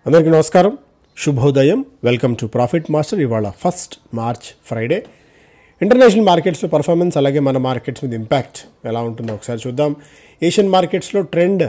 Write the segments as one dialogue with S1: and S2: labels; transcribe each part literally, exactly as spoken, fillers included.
S1: అందరికీ నమస్కారం, శుభోదయం. Welcome to profit master. ఇవాళ ఫస్ట్ మార్చ్ ఫ్రైడే. ఇంటర్నేషనల్ మార్కెట్స్లో పర్ఫార్మెన్స్, అలాగే మన మార్కెట్స్ మీద ఇంపాక్ట్ ఎలా ఉంటుందో ఒకసారి చూద్దాం. ఏషియన్ మార్కెట్స్లో ట్రెండ్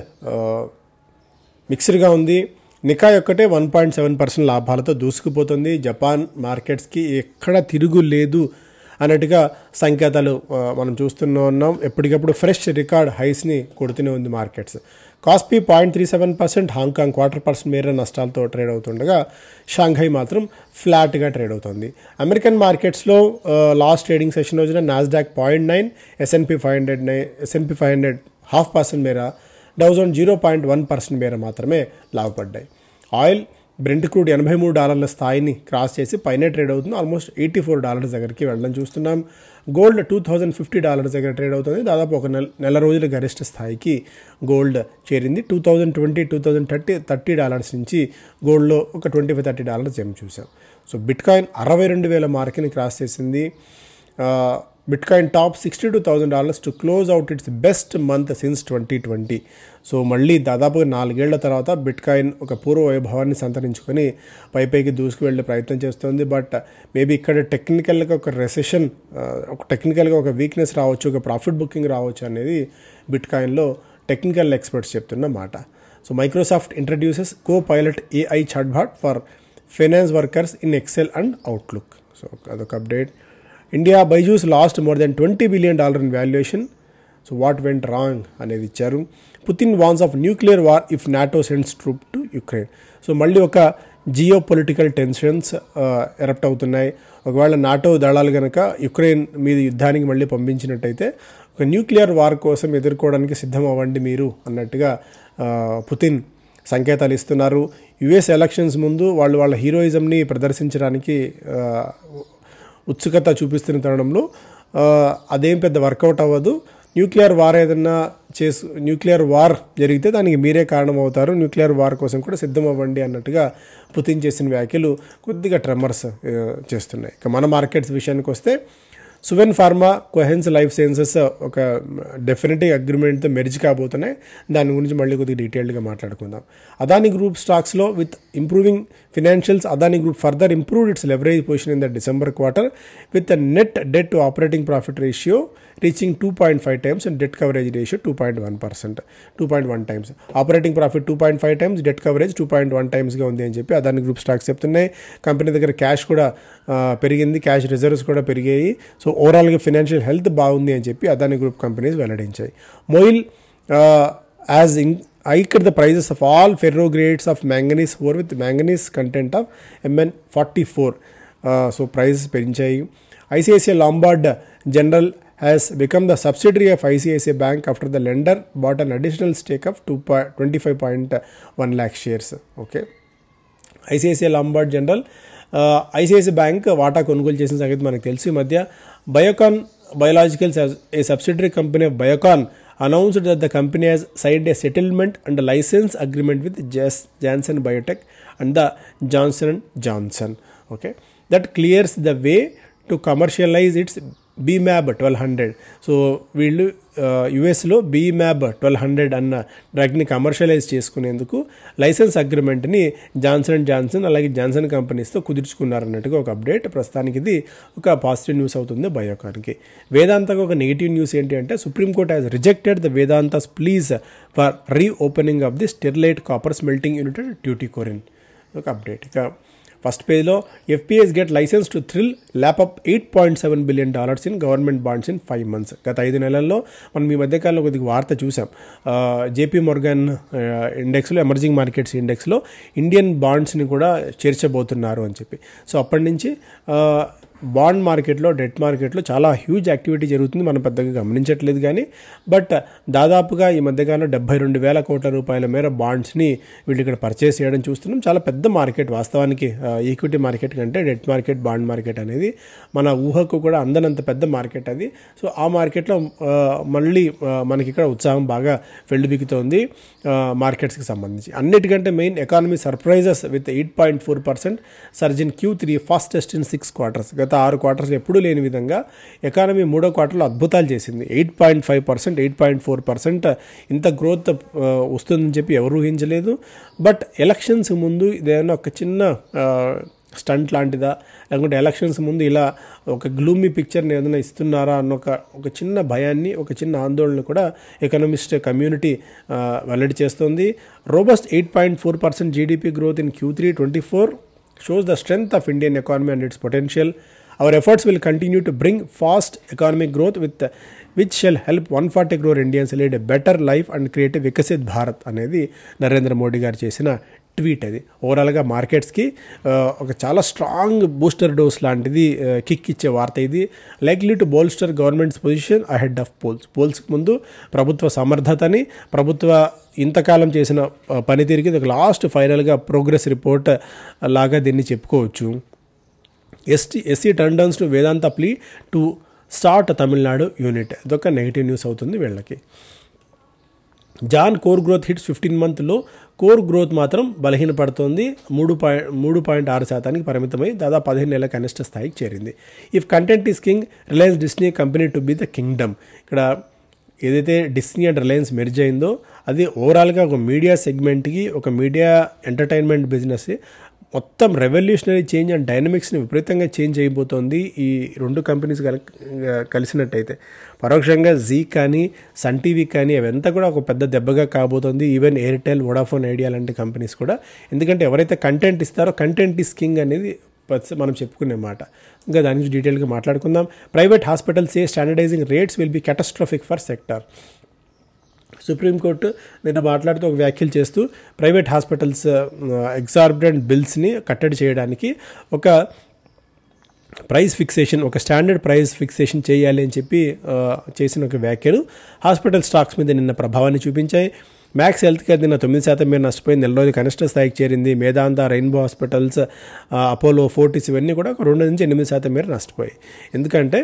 S1: మిక్స్డ్గా ఉంది. నికాయ్ ఒక్కటే వన్ పాయింట్ సెవెన్ పర్సెంట్ లాభాలతో దూసుకుపోతుంది. జపాన్ మార్కెట్స్కి ఎక్కడ తిరుగు లేదు అన్నట్టుగా సంకేతాలు మనం చూస్తూనే ఉన్నాం. ఎప్పటికప్పుడు ఫ్రెష్ రికార్డ్ హైస్ని కొడుతూనే ఉంది markets. Kospi point three seven percent, Hong Kong quarter percent మేర నష్టాలతో ట్రేడ్ అవుతుండగా షాంఘై మాత్రం ఫ్లాట్గా ట్రేడ్ అవుతుంది. అమెరికన్ మార్కెట్స్లో లాస్ట్ ట్రేడింగ్ సెషన్ రోజున Nasdaq point nine, S and P five hundred nine S and P five hundred half percent మేర, Dow Jones zero point one percent మేర మాత్రమే లాభపడ్డాయి. ఆయిల్ బ్రెంట్ క్రూడ్ ఎనభై మూడు డాలర్ల స్థాయిని క్రాస్ చేసి పైన ట్రేడ్ అవుతుంది. ఆల్మోస్ట్ ఎయిటీ ఫోర్ డాలర్స్ దగ్గరికి వెళ్ళడం చూస్తున్నాం. Gold two thousand fifty dollars దగ్గర ట్రేడ్ అవుతుంది. దాదాపు ఒక నెల నెల రోజుల గరిష్ట స్థాయికి గోల్డ్ చేరింది. Two thousand twenty two thousand thirty thirty dollars నుంచి గోల్డ్లో ఒక twenty five thirty dollars jump చూసాం. సో బిట్ కాయిన్ అరవై రెండు వేల మార్క్ని క్రాస్ చేసింది. Bitcoin top sixty two thousand dollars to close out its best month since twenty twenty. So మళ్ళీ దాదాపుగా నాలుగేళ్ల తర్వాత బిట్ కాయిన్ ఒక పూర్వ వైభవాన్ని సంతరించుకొని పైపైకి దూసుకు వెళ్ళే ప్రయత్నం చేస్తుంది. బట్ మేబీ ఇక్కడ టెక్నికల్గా ఒక రెసెషన్, ఒక టెక్నికల్గా ఒక వీక్నెస్ రావచ్చు, ఒక ప్రాఫిట్ బుకింగ్ రావచ్చు అనేది బిట్ కాయిన్లో టెక్నికల్ ఎక్స్పర్ట్స్ చెప్తున్న మాట. So Microsoft introduces Copilot AI chatbot for finance workers in Excel and Outlook. So అదొక update. India Byju's lost more than twenty billion dollar in valuation. So what went wrong అనేది ఇచ్చారు. Putin warns of nuclear war if NATO sends troop to Ukraine. So మళ్ళీ ఒక geo political tensions erupt అవుతున్నాయి. ఒకవేళ NATO దళాలు కనుక Ukraine మీద యుద్ధానికి మళ్ళీ పంపించినట్టయితే ఒక న్యూక్లియర్ వార్ కోసం ఎదుర్కోవడానికి సిద్ధం అవ్వండి మీరు అన్నట్టుగా పుతిన్ సంకేతాలు ఇస్తున్నారు. యుఎస్ ఎలక్షన్స్ ముందు వాళ్ళు వాళ్ళ హీరోయిజంని ప్రదర్శించడానికి ఉత్సుకత చూపిస్తున్న తరుణంలో అదేం పెద్ద వర్కౌట్ అవ్వదు. న్యూక్లియర్ వార్ ఏదన్నా చేసు న్యూక్లియర్ వార్ జరిగితే దానికి మీరే కారణం అవుతారు, న్యూక్లియర్ వార్ కోసం కూడా సిద్ధం అవ్వండి అన్నట్టుగా పుతిన్ చేసిన వ్యాఖ్యలు కొద్దిగా ట్రెమర్స్ చేస్తున్నాయి. ఇక మన మార్కెట్స్ విషయానికి వస్తే Suven pharma, Cohance life sciences ఒక డెఫినెటివ్ అగ్రిమెంట్తో మెర్జ్ కాబోతున్నాయి. దాని గురించి మళ్ళీ కొద్దిగా డీటెయిల్డ్గా మాట్లాడుకుందాం. అదానీ గ్రూప్ స్టాక్స్లో with improving financials, Adani group further improved its leverage position in the December quarter with a net debt to operating profit ratio reaching two point five times and debt coverage ratio two point one percent two point one times operating profit two point five times debt coverage two point one టైమ్స్గా ఉంది అని చెప్పి Adani group stocks చెప్తున్నాయి. Company దగ్గర cash కూడా పెరిగింది, cash reserves కూడా పెరిగాయి. సో ఓవరాల్గా ఫినాన్షియల్ హెల్త్ బాగుంది అని చెప్పి అదానీ గ్రూప్ కంపెనీస్ వెల్లడించాయి. MOIL has in hiked the prices of all ferro grades of manganese ore with manganese content of M n forty-four. Uh, so prices పెంచాయి. I C I C I Lombard General has become the subsidiary of I C I C I Bank after the lender bought an additional stake of twenty-five point one lakh shares. Okay. I C I C I Lombard General uh, I C I C I Bank వాటా కొనుగోలు చేసిన సంగతి మనకు తెలుసు. ఈ మధ్య Biocon biologicals, a subsidiary company of Biocon announced that the company has signed a settlement and a license agreement with Janssen Biotech and the Johnson and Johnson. Okay, that clears the way to commercialize its B M A B twelve hundred. So వీళ్ళు యుఎస్లో B M A B twelve hundred అన్న డ్రగ్ని commercialise చేసుకునేందుకు licence అగ్రిమెంట్ని Johnson and Johnson అలాగే జాన్సన్ కంపెనీస్తో కుదుర్చుకున్నారన్నట్టుగా ఒక అప్డేట్. ప్రస్తుతానికి ఇది ఒక పాజిటివ్ న్యూస్ అవుతుంది బయోకాన్కి. వేదాంతకు ఒక నెగిటివ్ న్యూస్ ఏంటి అంటే supreme court has rejected the Vedanta's plea for reopening of the Sterlite copper smelting unit at Tuticorin. ఒక అప్డేట్. ఇక ఫస్ట్ పేజ్లో FPIs get licence to thrill lap up eight point seven billion dollars in government bonds in five months. గత ఐదు నెలల్లో మనం ఈ మధ్యకాలంలో కొద్దిగా వార్త చూసాం. జేపీ మోర్గన్ ఇండెక్స్లో, ఎమర్జింగ్ మార్కెట్స్ ఇండెక్స్లో ఇండియన్ బాండ్స్ని కూడా చేర్చబోతున్నారు అని చెప్పి. సో అప్పటి నుంచి బాండ్ మార్కెట్లో, డెట్ మార్కెట్లో చాలా హ్యూజ్ యాక్టివిటీ జరుగుతుంది. మనం పెద్దగా గమనించట్లేదు కానీ బట్ దాదాపుగా ఈ మధ్యకాలంలో డెబ్బై రెండు వేల కోట్ల రూపాయల మేర బాండ్స్ని వీళ్ళు ఇక్కడ పర్చేస్ చేయడం చూస్తున్నాం. చాలా పెద్ద మార్కెట్ వాస్తవానికి. ఈక్విటీ మార్కెట్ కంటే డెట్ మార్కెట్, బాండ్ మార్కెట్ అనేది మన ఊహకు కూడా అందనంత పెద్ద మార్కెట్ అది. సో ఆ మార్కెట్లో మళ్ళీ మనకి ఇక్కడ ఉత్సాహం బాగా వెల్లుబిక్కుతోంది మార్కెట్స్కి సంబంధించి. అన్నిటికంటే main economy surprises with eight point four percent surge in Q three fastest in six quarters. గత గత ఆరు క్వార్టర్స్ ఎప్పుడూ లేని విధంగా ఎకానమీ మూడో క్వార్టర్లో అద్భుతాలు చేసింది. Eight point five percent eight point four percent ఇంత గ్రోత్ వస్తుందని చెప్పి ఎవరు ఊహించలేదు. బట్ ఎలక్షన్స్ ముందు ఇదేమైనా ఒక చిన్న స్టంట్ లాంటిదా, లేకుంటే ఎలక్షన్స్ ముందు ఇలా ఒక గ్లూమీ పిక్చర్ని ఏదైనా ఇస్తున్నారా అన్న ఒక ఒక చిన్న భయాన్ని, ఒక చిన్న ఆందోళన కూడా ఎకనామిస్ట్ కమ్యూనిటీ వెల్లడి చేస్తుంది. Robust eight point four percent GDP growth in Q three twenty four shows the strength of Indian economy and its potential. Our efforts will continue to bring fast economic growth with which shall help one hundred forty crore Indians lead a better life and create a Vikasit Bharat అనేది నరేంద్ర మోడీ గారు చేసిన tweet. అది ఓవరాల్గా మార్కెట్స్కి ఒక చాలా strong booster dose లాంటిది, kick ఇచ్చే వార్త ఇది. Likely to bolster government's position ahead of polls. పోల్స్కి ముందు ప్రభుత్వ సమర్థతని, ప్రభుత్వ ఇంతకాలం చేసిన పనితీరుకి ఒక లాస్ట్ ఫైనల్గా ప్రోగ్రెస్ రిపోర్ట్ లాగా దీన్ని చెప్పుకోవచ్చు. ST SC turns to Vedanta plea to start Tamil Nadu unit. ఇదొక నెగిటివ్ న్యూస్ అవుతుంది వీళ్ళకి. Jan core growth hits fifteen మంత్లో కోర్ గ్రోత్ మాత్రం బలహీనపడుతోంది. మూడు పాయింట్ మూడు పాయింట్ ఆరు శాతానికి పరిమితమై దాదాపు పదిహేను నెలల కనిష్ట స్థాయికి చేరింది. If content is king, Reliance Disney company to be the kingdom. ఇక్కడ ఏదైతే డిస్నీ అండ్ రిలయన్స్ మెర్జ్ అయిందో అది ఓవరాల్గా ఒక మీడియా సెగ్మెంట్కి, ఒక మీడియా ఎంటర్టైన్మెంట్ బిజినెస్ మొత్తం రెవల్యూషనరీ చేంజ్ అండ్ డైనమిక్స్ని విపరీతంగా చేంజ్ అయిపోతుంది ఈ రెండు కంపెనీస్ కల కలిసినట్టయితే. పరోక్షంగా జీ కానీ, సన్ టీవీ కానీ అవంతా కూడా ఒక పెద్ద దెబ్బగా కాబోతుంది. ఈవెన్ ఎయిర్టెల్, వోడాఫోన్ ఐడియా లాంటి కంపెనీస్ కూడా. ఎందుకంటే ఎవరైతే కంటెంట్ ఇస్తారో కంటెంట్ ఈస్ కింగ్ అనేది మనం చెప్పుకునే మాట. ఇంకా దాని గురించి డీటెయిల్గా మాట్లాడుకుందాం. Private hospitals a standardising rates will be catastrophic for sector. Supreme court నిన్న మాట్లాడుతూ ఒక వ్యాఖ్యలు చేస్తూ ప్రైవేట్ హాస్పిటల్స్ ఎగ్జార్బిటెంట్ బిల్స్ని కట్టడి చేయడానికి ఒక ప్రైస్ ఫిక్సేషన్, ఒక స్టాండర్డ్ ప్రైస్ ఫిక్సేషన్ చేయాలి అని చెప్పి చేసిన ఒక వ్యాఖ్యలు హాస్పిటల్ స్టాక్స్ మీద నిన్న ప్రభావాన్ని చూపించాయి. మ్యాక్స్ హెల్త్ కేర్ నిన్న తొమ్మిది శాతం మీద నష్టపోయింది, నెల రోజు కనిష్ట స్థాయికి చేరింది. Medanta, Rainbow hospitals, Apollo, Fortis ఇవన్నీ కూడా రెండు నుంచి ఎనిమిది శాతం మేర నష్టపోయాయి. ఎందుకంటే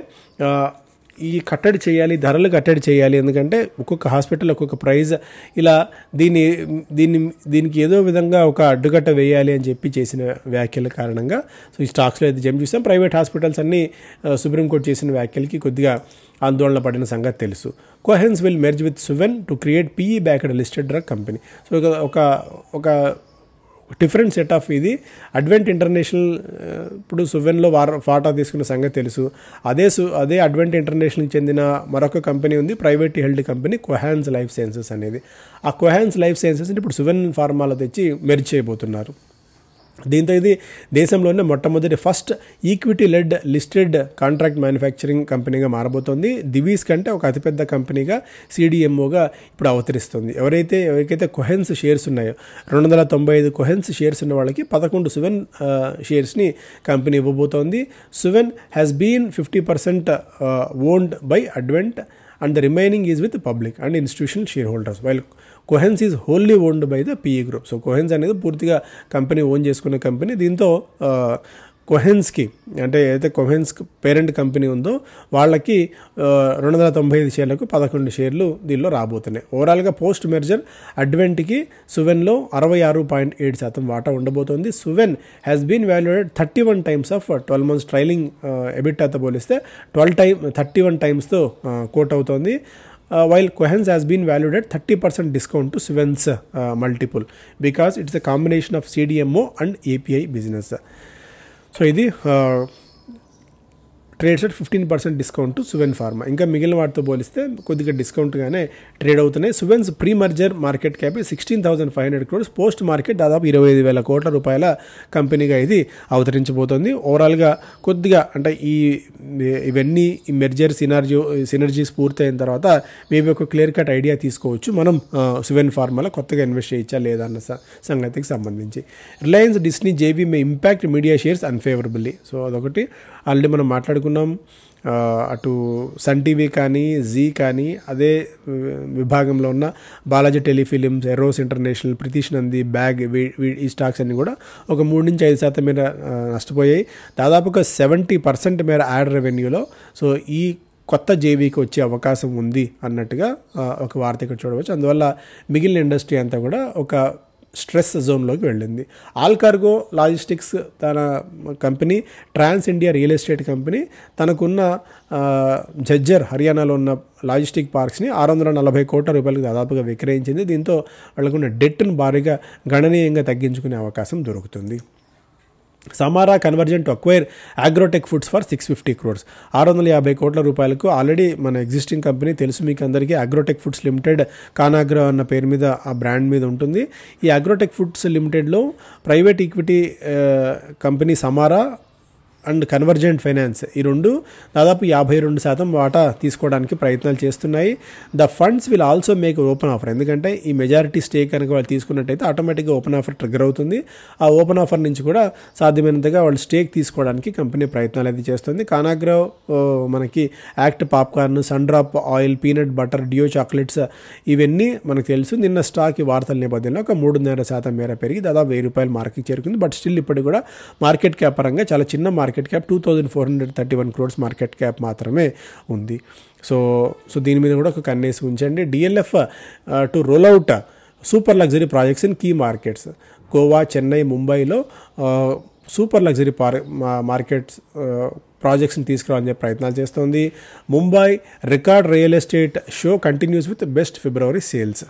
S1: ఈ కట్టడి చేయాలి, ధరలు కట్టడి చేయాలి. ఎందుకంటే ఒక్కొక్క హాస్పిటల్ ఒక్కొక్క ప్రైజ్, ఇలా దీన్ని దీన్ని దీనికి ఏదో విధంగా ఒక అడ్డుకట్ట వేయాలి అని చెప్పి చేసిన వ్యాఖ్యల కారణంగా సో ఈ స్టాక్స్లో అయితే జంప్ చూసాం. ప్రైవేట్ హాస్పిటల్స్ అన్నీ సుప్రీంకోర్టు చేసిన వ్యాఖ్యలకి కొద్దిగా ఆందోళన పడిన సంగతి తెలుసు. Cohance will merge with Suven to create PE backed listed drug company. So ఒక ఒక డిఫరెంట్ సెట్ ఆఫ్ ఇది. అడ్వెంట్ ఇంటర్నేషనల్ ఇప్పుడు సువెన్లో వార్ ఫాటా తీసుకున్న సంగతి తెలుసు. అదే సు అదే అడ్వెంట్ ఇంటర్నేషనల్కి చెందిన మరొక కంపెనీ ఉంది, private held company Cohance life sciences అనేది. ఆ కోహాన్స్ లైఫ్ సైన్సెస్ ఇప్పుడు సువెన్ ఫార్మాలో తెచ్చి మెర్జ్ చేయబోతున్నారు. దీంతో ఇది దేశంలోనే మొట్టమొదటి first equity led listed contract manufacturing కంపెనీగా మారబోతోంది. దివీస్ కంటే ఒక అతిపెద్ద కంపెనీగా సిడిఎంఓగా ఇప్పుడు అవతరిస్తుంది. ఎవరైతే ఎవరికైతే కోహెన్స్ షేర్స్ ఉన్నాయో రెండు వందల తొంభై ఐదు కోహెన్స్ షేర్స్ ఉన్న వాళ్ళకి పదకొండు సువెన్ షేర్స్ని కంపెనీ ఇవ్వబోతోంది. Suven has been fifty percent owned by Advent and the remaining is with the public and institutional shareholders, while Cohance is wholly owned by the P E group. So Cohance అనేది పూర్తిగా company own చేసుకున్న company. దీంతో కోహెన్స్కి అంటే ఏదైతే Cohance parent company ఉందో వాళ్ళకి రెండు వందల తొంభై ఐదు షేర్లకు పదకొండు షేర్లు దీనిలో రాబోతున్నాయి. ఓవరాల్గా పోస్ట్ మెర్జర్ అడ్వెంట్కి సువెన్లో అరవై ఆరు పాయింట్ ఏడు శాతం వాటా ఉండబోతోంది. Suven has been valuated thirty one times of twelve months trailing ఎబిటాతో పోలిస్తే ట్వెల్వ్ టైమ్ థర్టీ వన్ టైమ్స్తో కోట్ అవుతోంది. While Cohance has been valued at thirty percent discount to Suven's multiple because it's a combination of CDMO and API business. So ఇది trades at fifteen percent discount Suven pharma. ఇంకా మిగిలిన వాటితో పోలిస్తే కొద్దిగా డిస్కౌంట్గానే trade అవుతున్నాయి. Suven's pre merger market cap sixteen thousand five hundred crores, post market దాదాపు ఇరవై ఐదు వేల కోట్ల రూపాయల కంపెనీగా ఇది అవతరించబోతోంది. ఓవరాల్గా కొద్దిగా అంటే ఈ ఇవన్నీ ఈ మెర్జర్ సినర్జీ సినర్జీస్ పూర్తయిన తర్వాత మేబీ ఒక క్లియర్ కట్ ఐడియా తీసుకోవచ్చు మనం సువెన్ ఫార్మాలో కొత్తగా ఇన్వెస్ట్ చేయొచ్చా లేదా అన్న సంగతికి సంబంధించి. Reliance Disney JV may impact media shares unfavourably. So అదొకటి ఆల్రెడీ మనం మాట్లాడుకున్నాం. అటు సన్ టీవీ కానీ, జీ కానీ, అదే విభాగంలో ఉన్న Balaji Telefilms, Eros International, Pritish Nandy, BAG, ఈ స్టాక్స్ అన్నీ కూడా ఒక మూడు నుంచి ఐదు శాతం మేర నష్టపోయాయి. దాదాపుగా సెవెంటీ పర్సెంట్ మేర యాడ్ రెవెన్యూలో సో ఈ కొత్త జేబీకి వచ్చే అవకాశం ఉంది అన్నట్టుగా ఒక వార్త ఇక్కడ చూడవచ్చు. అందువల్ల మిగిలిన ఇండస్ట్రీ అంతా కూడా ఒక స్ట్రెస్ జోన్లోకి వెళ్ళింది. ఆల్ కార్గో లాజిస్టిక్స్ తన company trans India real estate company తనకున్న జజ్జర్ హర్యానాలో ఉన్న లాజిస్టిక్ పార్క్స్ని ఆరు వందల నలభై కోట్ల రూపాయలకు దాదాపుగా విక్రయించింది. దీంతో వాళ్ళకున్న డెట్ను భారీగా గణనీయంగా తగ్గించుకునే అవకాశం దొరుకుతుంది. Samara Convergent to acquire Agrotech Foods for six fifty crores ఆరు వందల యాభై కోట్ల రూపాయలకు ఆల్రెడీ మన ఎగ్జిస్టింగ్ కంపెనీ తెలుసు మీకు అందరికీ, అగ్రోటెక్ ఫుడ్స్ లిమిటెడ్, కానాగ్రో అన్న పేరు మీద ఆ బ్రాండ్ మీద ఉంటుంది. ఈ అగ్రోటెక్ ఫుడ్స్ లిమిటెడ్లో private equity company Samara and Convergent finance ఈ రెండు దాదాపు యాభై రెండు శాతం వాటా తీసుకోవడానికి ప్రయత్నాలు చేస్తున్నాయి. The funds will also make open offer, ఎందుకంటే ఈ మెజారిటీ స్టేక్ కనుక వాళ్ళు తీసుకున్నట్టయితే ఆటోమేటిక్గా ఓపెన్ ఆఫర్ ట్రిగర్ అవుతుంది. ఆ ఓపెన్ ఆఫర్ నుంచి కూడా సాధ్యమైనంతగా వాళ్ళు స్టేక్ తీసుకోవడానికి కంపెనీ ప్రయత్నాలు అయితే చేస్తుంది. కానాగ్రో మనకి act popcorn, Sundrop oil, peanut butter, డియో చాక్లెట్స్ ఇవన్నీ మనకు తెలుసు. నిన్న స్టాక్ ఈ వార్తల నేపథ్యంలో ఒక మూడున్నర శాతం మేర పెరిగి దాదాపు వెయ్యి రూపాయల మార్కెట్ చేరుకుంది. బట్ స్టిల్ ఇప్పటికి కూడా మార్కెట్ క్యాప్ పరంగా చాలా చిన్న market cap two thousand four hundred thirty one crores market cap మాత్రమే ఉంది. సో సో దీని మీద కూడా ఒక కన్నేసి ఉంచండి. DLF to roll out super luxury projects in key markets. Goa, Chennai, ముంబైలో సూపర్ లగ్జరీ పార్ మార్కెట్స్ ప్రాజెక్ట్స్ని తీసుకురావాలని చెప్పి ప్రయత్నాలు చేస్తోంది. Mumbai record real estate show continues with best February sales.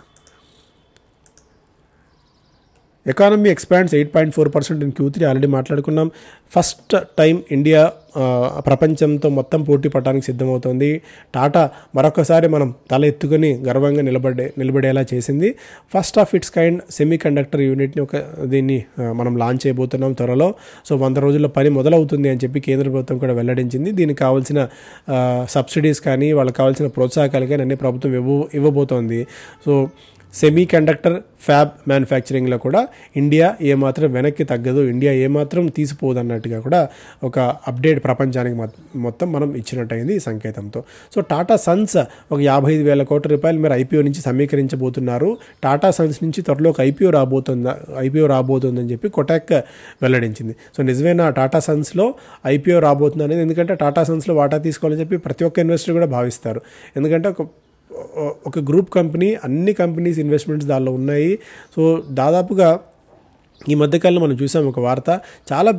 S1: Economy expands eight point four percent in Q three already మాట్లాడుకున్నాం. First time India ప్రపంచంతో మొత్తం పోటీ పడడానికి సిద్ధమవుతోంది. టాటా మరొకసారి మనం తల ఎత్తుకొని గర్వంగా నిలబడే నిలబడేలా చేసింది. First of its kind semiconductor యూనిట్ని ఒక దీన్ని మనం లాంచ్ చేయబోతున్నాం త్వరలో. సో వంద రోజుల్లో పని మొదలవుతుంది అని చెప్పి కేంద్ర ప్రభుత్వం కూడా వెల్లడించింది. దీనికి కావాల్సిన సబ్సిడీస్ కానీ వాళ్ళకి కావాల్సిన ప్రోత్సాహకాలు కానీ అన్ని ప్రభుత్వం ఇవ్వ ఇవ్వబోతోంది. సో సెమీ కండక్టర్ ఫ్యాబ్ మ్యానుఫ్యాక్చరింగ్లో కూడా ఇండియా ఏమాత్రం వెనక్కి తగ్గదు, ఇండియా ఏమాత్రం తీసిపోదు అన్నట్టుగా కూడా ఒక అప్డేట్ ప్రపంచానికి మొత్తం మనం ఇచ్చినట్టయింది ఈ సంకేతంతో. సో టాటా సన్స్ ఒక యాభై ఐదు వేల కోట్ల రూపాయలు మీరు ఐపీఓ నుంచి సమీకరించబోతున్నారు. టాటా సన్స్ నుంచి త్వరలో ఒక ఐపీఓ రాబోతుందా ఐపీఓ రాబోతుందని చెప్పి కొటాక్ వెల్లడించింది. సో నిజమేనా టాటా సన్స్లో ఐపీఓ రాబోతుంది అనేది? ఎందుకంటే టాటా సన్స్లో వాటా తీసుకోవాలని చెప్పి ప్రతి ఒక్క ఇన్వెస్టర్ కూడా భావిస్తారు. ఎందుకంటే ఒక ఒక గ్రూప్ కంపెనీ, అన్ని కంపెనీస్ ఇన్వెస్ట్మెంట్స్ దానిలో ఉన్నాయి. సో దాదాపుగా ఈ మధ్యకాలంలో మనం చూసాం ఒక వార్త, చాలా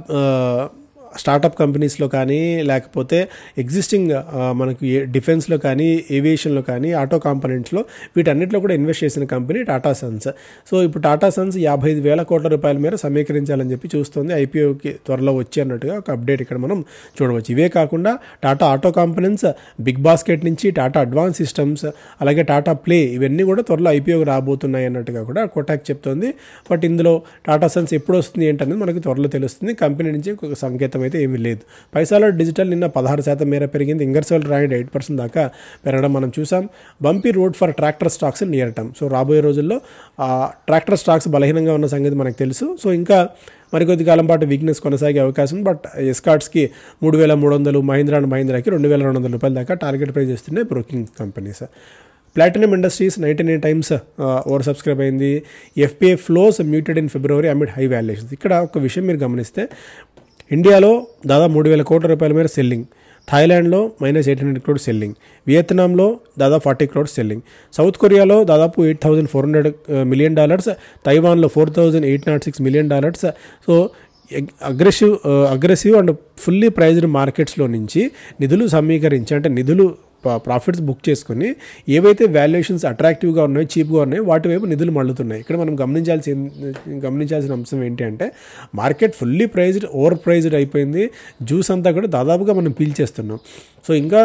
S1: స్టార్టప్ కంపెనీస్లో కానీ లేకపోతే ఎగ్జిస్టింగ్ మనకు డిఫెన్స్లో కానీ ఏవియేషన్లో కానీ ఆటో కాంపోనెంట్స్లో వీటన్నిటిలో కూడా ఇన్వెస్ట్ చేసిన కంపెనీ టాటా సన్స్. సో ఇప్పుడు టాటా సన్స్ యాభై ఐదు వేల కోట్ల రూపాయల మేర సమీకరించాలని చెప్పి చూస్తుంది. ఐపీఓకి త్వరలో వచ్చి అన్నట్టుగా ఒక అప్డేట్ ఇక్కడ మనం చూడవచ్చు. ఇవే కాకుండా Tata auto components, BigBasket నుంచి టాటా అడ్వాన్స్ సిస్టమ్స్, అలాగే టాటా ప్లే ఇవన్నీ కూడా త్వరలో ఐపీఓకి రాబోతున్నాయి అన్నట్టుగా కూడా కోటాక్ చెప్తోంది. బట్ ఇందులో టాటా సన్స్ ఎప్పుడు వస్తుంది ఏంటనేది మనకు త్వరలో తెలుస్తుంది. కంపెనీ నుంచి ఒక సంకేతం అయితే ఏమీ లేదు. పైసాలో డిజిటల్ నిన్న పదహారు శాతం మేర పెరిగింది. ఇంగర్సోల్ రాయిడ్ ఎయిట్ పర్సెంట్ దాకా పెరగడం మనం చూసాం. Bumpy road for tractor stocks near term. So రాబోయే రోజుల్లో ట్రాక్టర్ స్టాక్స్ బలహీనంగా ఉన్న సంగతి మనకు తెలుసు. సో ఇంకా మరికొద్ది కాలం పాటు వీక్నెస్ కొనసాగే అవకాశం. బట్ ఎస్కార్ట్స్కి మూడు వేల మూడు వందలు మహీంద్రా అండ్ మహీంద్రాకి రెండు వేల రెండు వందల రూపాయల దాకా టార్గెట్ ప్రైస్ ఇస్తున్నాయి broking companies. Platinum Industries ninety nine times oversubscribe అయింది. FPI flows muted in February amid high valuations. ఇక్కడ ఒక విషయం మీరు గమనిస్తే ఇండియాలో దాదాపు మూడు వేల కోట్ల రూపాయల మేర సెల్లింగ్, థాయిలాండ్లో minus eight hundred crores selling, వియత్నాంలో దాదాపు ఫార్టీ క్రోడ్స్ సెల్లింగ్, సౌత్ కొరియాలో దాదాపు eight thousand four hundred million dollars, తైవాన్లో four thousand eight naught six million dollars. So aggressive aggressive and fully priced మార్కెట్స్లో నుంచి నిధులు సమీకరించి అంటే నిధులు ప్రాఫిట్స్ బుక్ చేసుకుని ఏవైతే వాల్యుయేషన్స్ అట్రాక్టివ్గా ఉన్నాయో, చీప్గా ఉన్నాయో వాటి వైపు నిధులు మళ్ళుతున్నాయి. ఇక్కడ మనం గమనించాల్సి గమనించాల్సిన అంశం ఏంటి అంటే market fully priced, overpriced అయిపోయింది. జ్యూస్ అంతా కూడా దాదాపుగా మనం పీల్చేస్తున్నాం. సో ఇంకా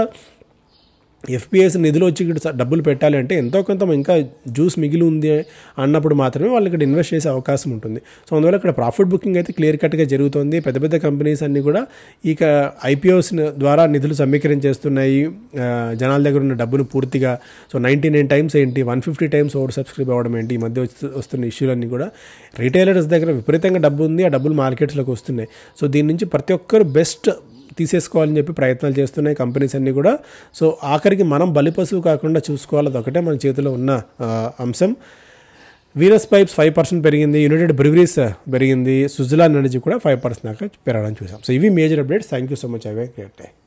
S1: ఎఫ్పిఎస్ నిధులు వచ్చి ఇక్కడ డబ్బులు పెట్టాలి అంటే ఎంతో కొంత ఇంకా జ్యూస్ మిగిలి ఉంది అన్నప్పుడు మాత్రమే వాళ్ళు ఇక్కడ ఇన్వెస్ట్ చేసే అవకాశం ఉంటుంది. సో అందువల్ల ఇక్కడ ప్రాఫిట్ బుకింగ్ అయితే క్లియర్ కట్గా జరుగుతుంది. పెద్ద పెద్ద కంపెనీస్ అన్నీ కూడా ఇక ఐపీఓస్ ద్వారా నిధులు సమీకరించేస్తున్నాయి జనాల దగ్గర ఉన్న డబ్బును పూర్తిగా. సో నైంటీ నైన్ టైమ్స్ ఏంటి, one fifty times oversubscribe అవ్వడం ఏంటి, ఈ మధ్య వస్తున్న ఇష్యూలన్నీ కూడా రీటైలర్స్ దగ్గర విపరీతంగా డబ్బు ఉంది, ఆ డబ్బులు మార్కెట్స్లోకి వస్తున్నాయి. సో దీని నుంచి ప్రతి ఒక్కరు బెస్ట్ తీసేసుకోవాలని చెప్పి ప్రయత్నాలు చేస్తున్నాయి కంపెనీస్ అన్నీ కూడా. సో ఆఖరికి మనం బలిపశువు కాకుండా చూసుకోవాలి, అదొకటే మన చేతిలో ఉన్న అంశం. వీనస్ పైప్స్ ఫైవ్ పర్సెంట్ పెరిగింది, యునైటెడ్ బ్రివరీస్ పెరిగింది, సుజలాన్ ఎనర్జీ కూడా ఫైవ్ పర్సెంట్ దాకా పెరగడం చూసాం. సో ఇవి major updates. Thank you so much. Have a great day.